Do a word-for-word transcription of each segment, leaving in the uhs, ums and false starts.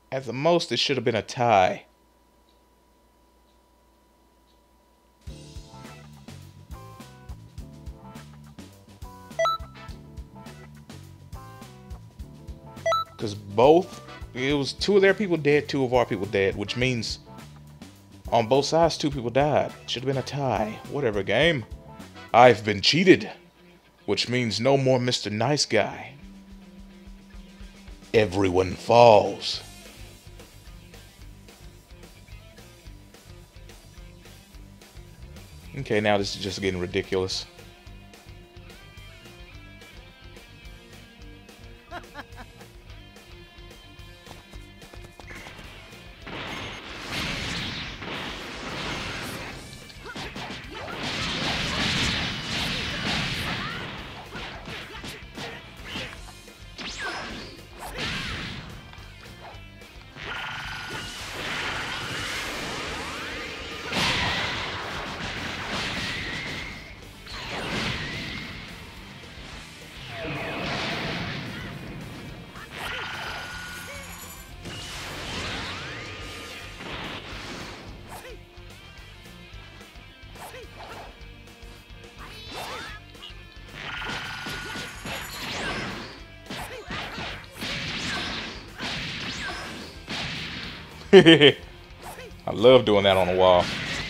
At the most, it should have been a tie. Because both, it was two of their people dead, two of our people dead, which means on both sides, two people died. Should have been a tie. Whatever, game. I've been cheated. Which means no more Mister Nice Guy. Everyone falls. Okay, now this is just getting ridiculous. I love doing that on the wall.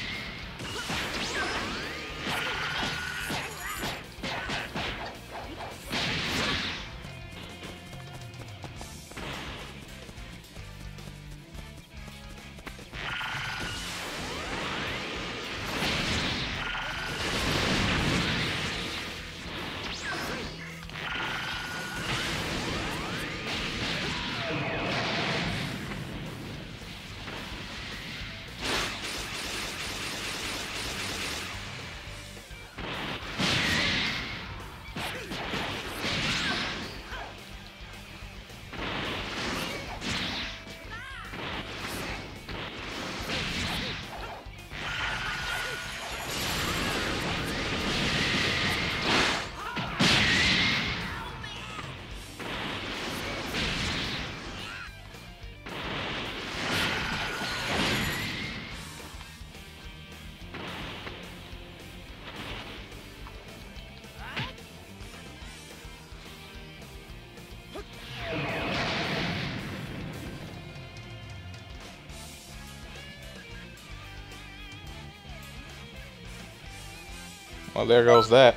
Well, there goes that.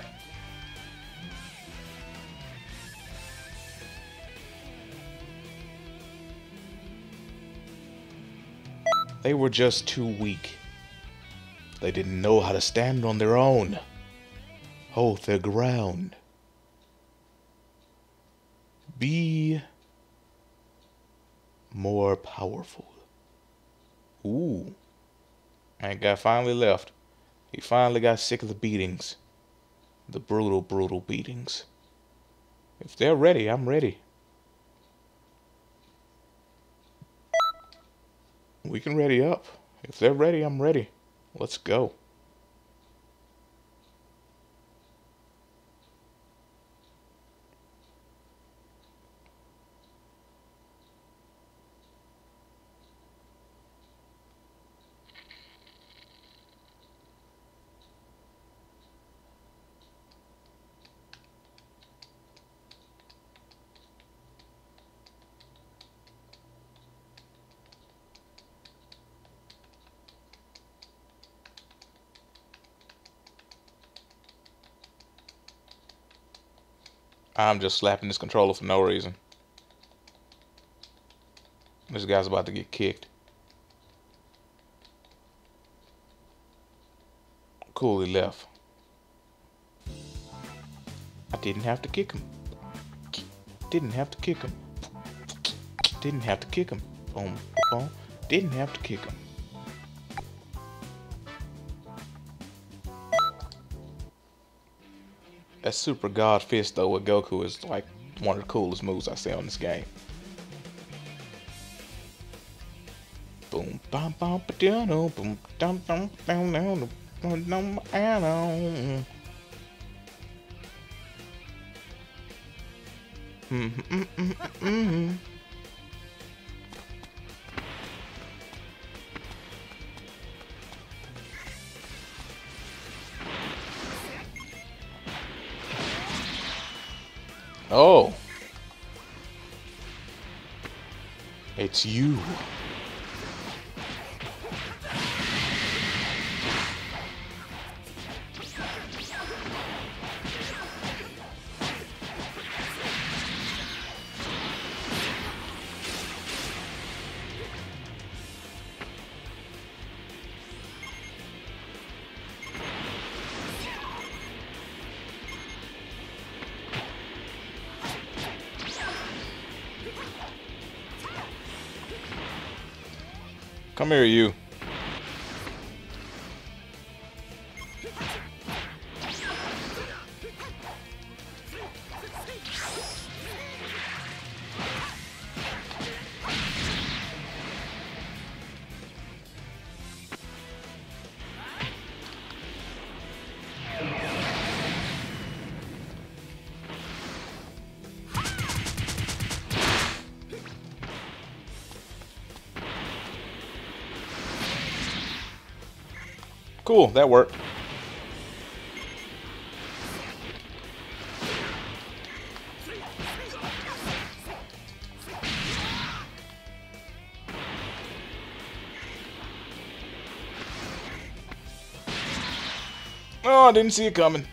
They were just too weak. They didn't know how to stand on their own, hold their ground. Be more powerful. Ooh. That guy finally left. He finally got sick of the beatings. The brutal, brutal beatings. If they're ready, I'm ready. We can ready up. If they're ready, I'm ready. Let's go. I'm just slapping this controller for no reason. This guy's about to get kicked. Cool, he left. I didn't have to kick him. Didn't have to kick him. Didn't have to kick him. Boom, boom. Didn't have to kick him. That Super God Fist though with Goku is like one of the coolest moves I see on this game. Boom, bam, bam, ba boom, dum, dum, down, down, dum, dum, down. Mm, mm, mm, mm, mm. Oh. It's you. Come here, you. Cool, that worked. Oh, I didn't see it coming.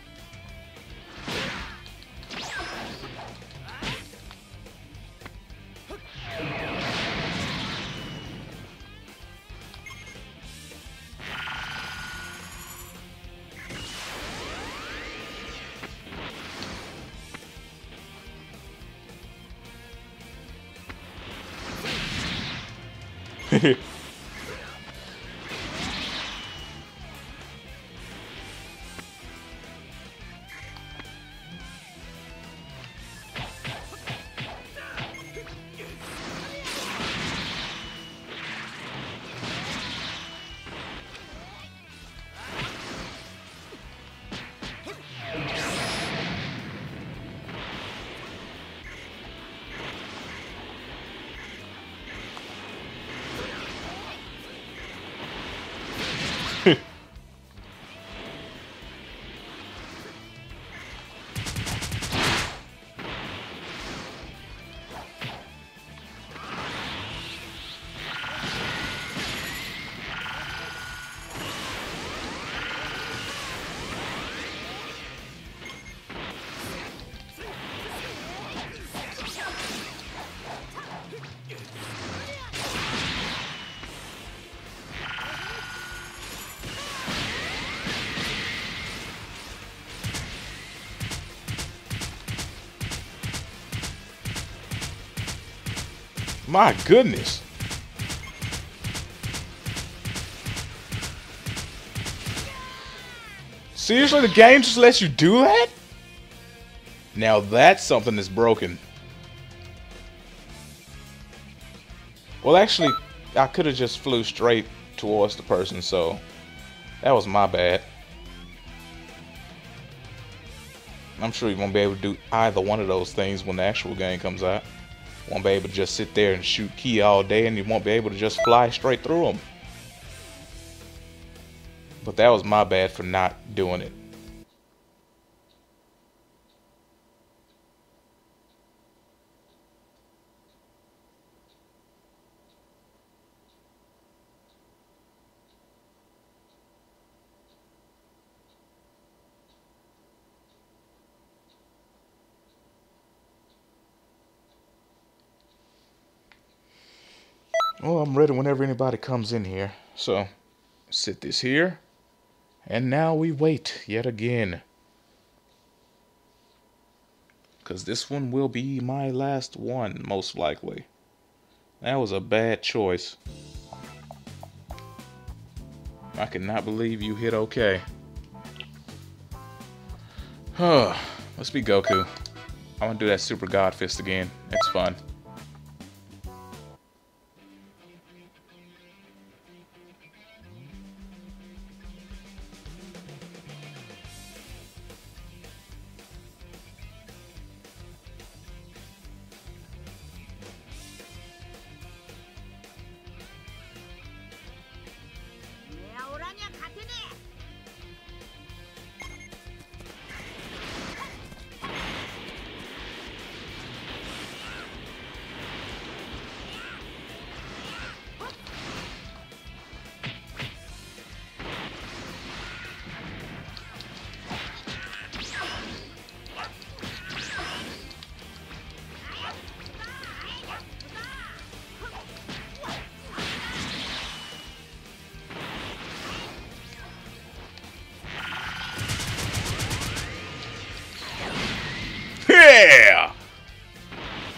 My goodness. Seriously, the game just lets you do that? Now that's something that's broken. Well, actually, I could have just flew straight towards the person, so that was my bad. I'm sure you won't be able to do either one of those things when the actual game comes out. Won't be able to just sit there and shoot key all day, and you won't be able to just fly straight through them. But that was my bad for not doing it. Well, I'm ready whenever anybody comes in here. So, sit this here. And now we wait yet again. Because this one will be my last one, most likely. That was a bad choice. I cannot believe you hit okay. Huh. Let's be Goku. I want to do that Super God Fist again. It's fun.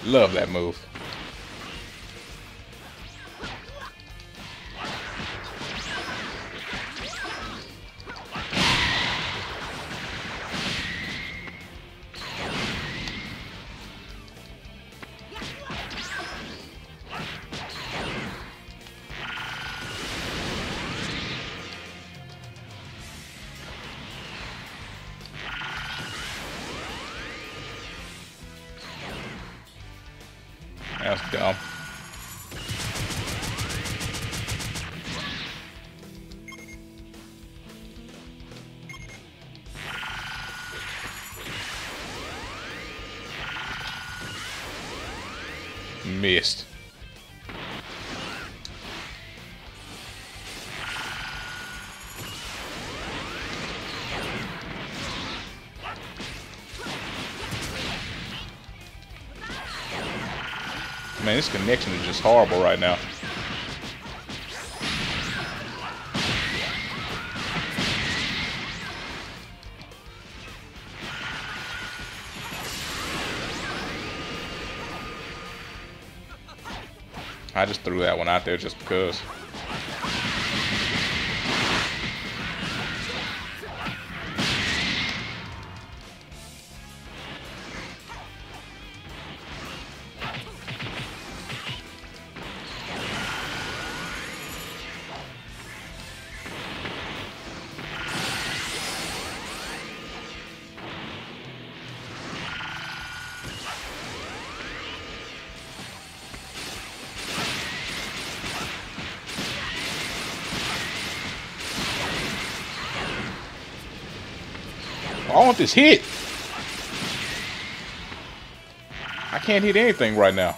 Love that move. That's dumb. Missed. Man, this connection is just horrible right now. I just threw that one out there just because. I want this hit. I can't hit anything right now.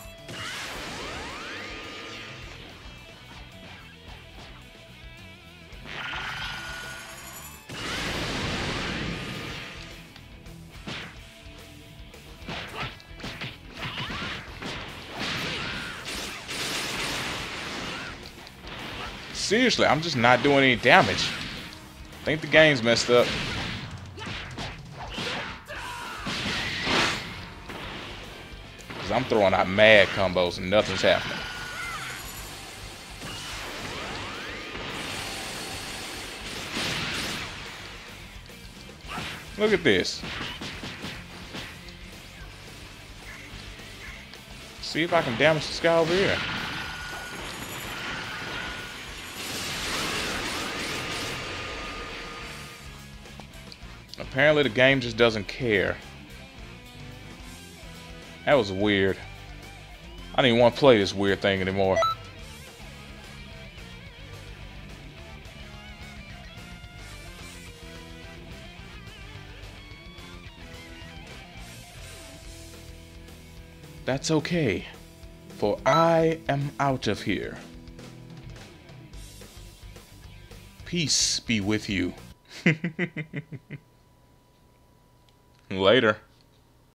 Seriously, I'm just not doing any damage. I think the game's messed up. I'm throwing out mad combos and nothing's happening. Look at this. See if I can damage this guy over here. Apparently the game just doesn't care. That was weird. I don't even want to play this weird thing anymore. That's okay, for I am out of here. Peace be with you. Later.